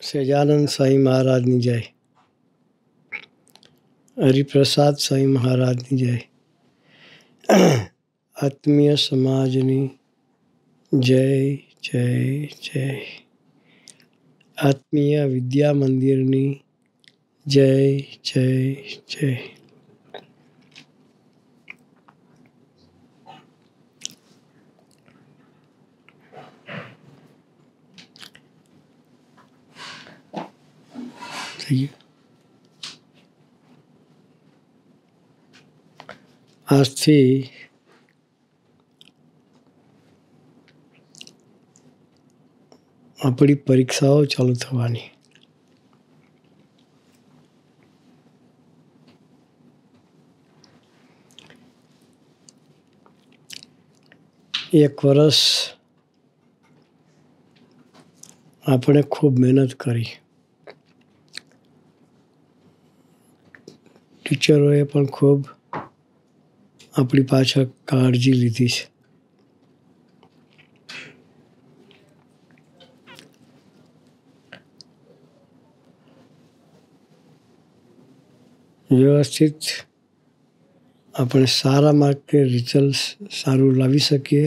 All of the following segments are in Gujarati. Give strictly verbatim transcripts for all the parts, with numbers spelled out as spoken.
સહજાનંદ સાંઈ મહારાજની જય. હરિપ્રસાદ સાંઈ મહારાજની જય. આત્મીય સમાજની જય જય જય. આત્મીય વિદ્યા મંદિરની જય જય જય. આજથી આપણી પરીક્ષાઓ ચાલુ થવાની. એક વર્ષ આપણે ખૂબ મહેનત કરી. ટીચરોએ પણ ખૂબ આપણી પાછળ કાળજી લીધી છે. વ્યવસ્થિત આપણે સારા માર્કે રિઝલ્ટ સારું લાવી શકીએ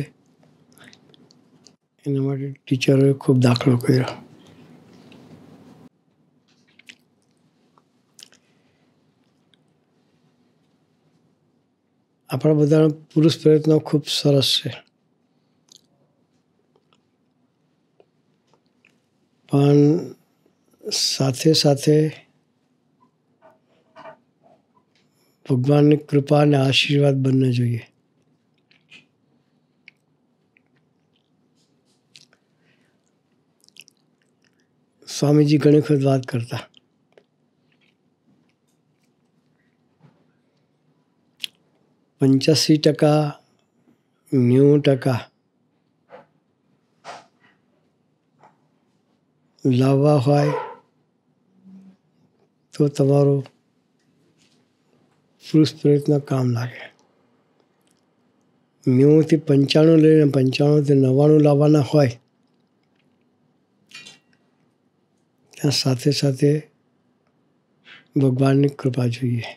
એના માટે ટીચરોએ ખૂબ દાખલો કર્યો. આપણા બધાના પુરુષ પ્રયત્નો ખૂબ સરસ છે, પણ સાથે સાથે ભગવાનની કૃપા અને આશીર્વાદ બંને જોઈએ. સ્વામીજી ઘણી વખત વાત કરતા, પંચ્યાસી ટકા નેવું ટકા લાવવા હોય તો તમારો પુરુષ પ્રયત્ન કામ લાગે. નેવુંથી પંચાણું લઈને પંચાણુંથી નવ્વાણું લાવવાના હોય ત્યાં સાથે સાથે ભગવાનની કૃપા જોઈએ.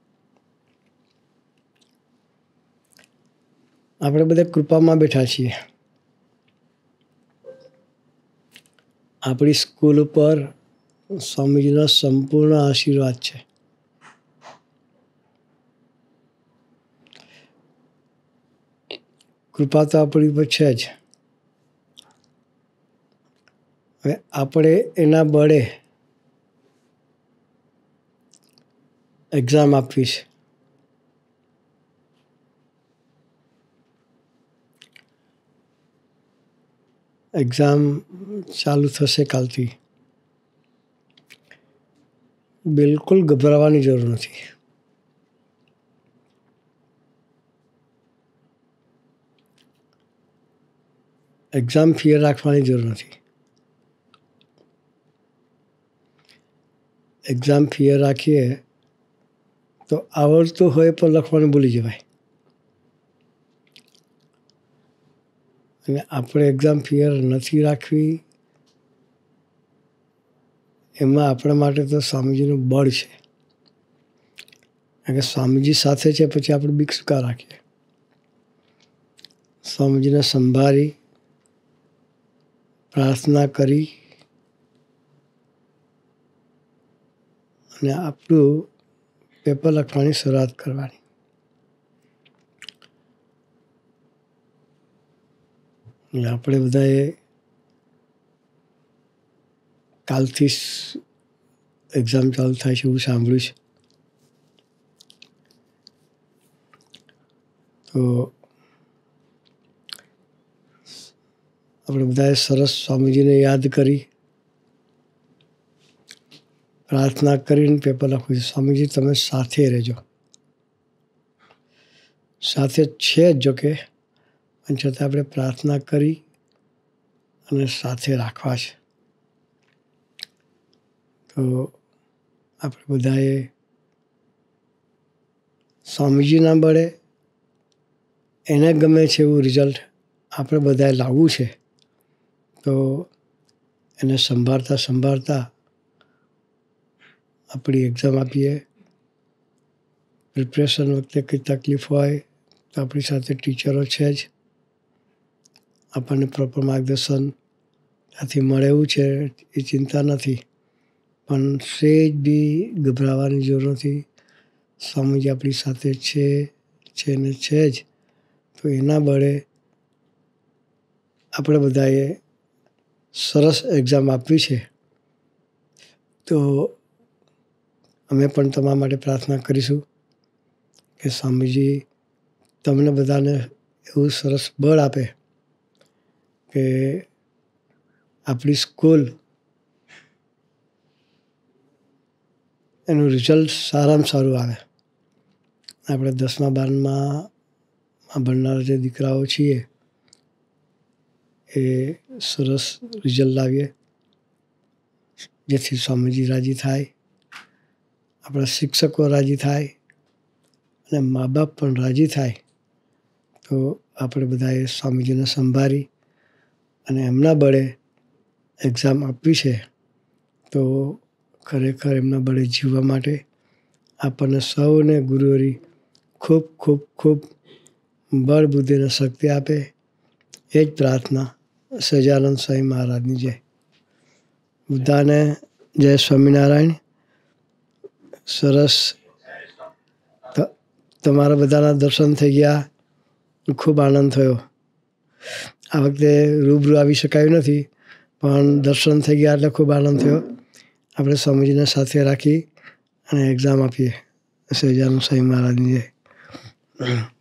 આપણે બધા કૃપામાં બેઠા છીએ. આપણી સ્કૂલ ઉપર સ્વામીજીના સંપૂર્ણ આશીર્વાદ છે. કૃપા તો આપણી ઉપર છે જ. હવે આપણે એના બળે એક્ઝામ આપવી છે. એક્ઝામ ચાલુ થશે કાલથી. બિલકુલ ગભરાવાની જરૂર નથી. એક્ઝામ ફિયર રાખવાની જરૂર નથી. એક્ઝામ ફિયર રાખીએ તો આવડતું હોય પણ લખવાનું ભૂલી જવાય. અને આપણે એક્ઝામ ફિયર નથી રાખવી એમાં આપણા માટે તો સ્વામીજીનું બળ છે. કારણ કે સ્વામીજી સાથે છે પછી આપણે બીક શું કામ રાખીએ. સ્વામીજીને સંભાળી પ્રાર્થના કરી અને આપણું પેપર લખવાની શરૂઆત કરવાની. એટલે આપણે બધાએ કાલથી એક્ઝામ ચાલુ થાય છે એવું સાંભળ્યું છે. તો આપણે બધાએ સરસ સ્વામીજીને યાદ કરી પ્રાર્થના કરીને પેપર લખવું છે. સ્વામીજી તમે સાથે રહેજો. સાથે છે જ જોકે પણ છતાં આપણે પ્રાર્થના કરી અને સાથે રાખવા છે. તો આપણે બધાએ સ્વામીજીના બળે એને ગમે છે એવું રિઝલ્ટ આપણે બધાએ લાવવું છે. તો એને સંભાળતા સંભાળતા આપણી એક્ઝામ આપીએ. પ્રિપરેશન વખતે કંઈ તકલીફ હોય તો આપણી સાથે ટીચરો છે જ. આપણને પ્રોપર માર્ગદર્શન ત્યાંથી મળે એવું છે એ ચિંતા નથી. પણ સહેજ બી ગભરાવાની જરૂર નથી. સ્વામીજી આપણી સાથે છે છે ને છે જ. તો એના બળે આપણે બધાએ સરસ એક્ઝામ આપવી છે. તો અમે પણ તમારા માટે પ્રાર્થના કરીશું કે સ્વામીજી તમને બધાને એવું સરસ બળ આપે કે આપણી સ્કૂલ એનું રિઝલ્ટ સારામાં સારું આવે. આપણે દસમા બારમાં ભણનારા જે દીકરાઓ છીએ એ સરસ રિઝલ્ટ લાવીએ, જેથી સ્વામીજી રાજી થાય, આપણા શિક્ષકો રાજી થાય અને મા બાપ પણ રાજી થાય. તો આપણે બધાએ સ્વામીજીને સંભાળી અને એમના બળે એક્ઝામ આપવી છે. તો ખરેખર એમના બળે જીવવા માટે આપણને સૌને ગુરુવરી ખૂબ ખૂબ ખૂબ બળ બુદ્ધિ અને શક્તિ આપે. એ જ પ્રાર્થના. સહજાનંદ સ્વામી મહારાજની જય. બધાને જય સ્વામિનારાયણ. સરસ તમારા બધાના દર્શન થઈ ગયા. ખૂબ આનંદ થયો. આ વખતે રૂબરૂ આવી શકાયું નથી, પણ દર્શન થઈ ગયા એટલે ખૂબ આનંદ થયો. આપણે સ્વામીજીને સાથે રાખી અને એક્ઝામ આપીએ. સહજાનંદ સ્વામી મહારાજની જય.